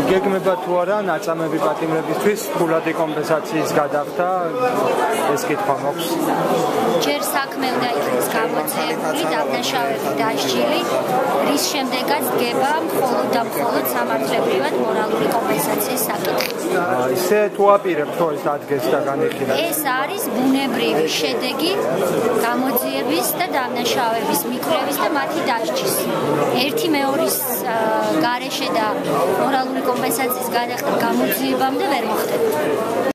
გეგმება თუ არა ნაწამები პატიმრებისთვის ფულადი კომპენსაციის გადახდა ეს კითხვა მაქვს. ჯერ საქმე უნდა იქნეს გამოწვეული, დაბნაშავები დასჯილი, რის შემდეგაც დგება მხოლოდ და მხოლოდ სამართლებრივად მორალური კომპენსაციის საკითხი. ისე თუ აპირებთ თუ ეს დადგეს და განიხილეთ. ეს არის ბუნებრივი შედეგი გამოძიების და დაბნაშავების მიკვლევის და მათი დასჯის. ერთი მეორის გარეშე და მორალური კომპენსაციის გადახდა გამოძიებამდე ვერ მოხდება.